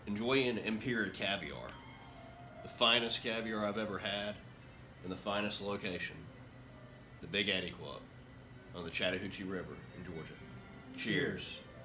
enjoying Imperia Caviar, the finest caviar I've ever had, in the finest location, the Big Eddy Club, on the Chattahoochee River in Georgia. Cheers.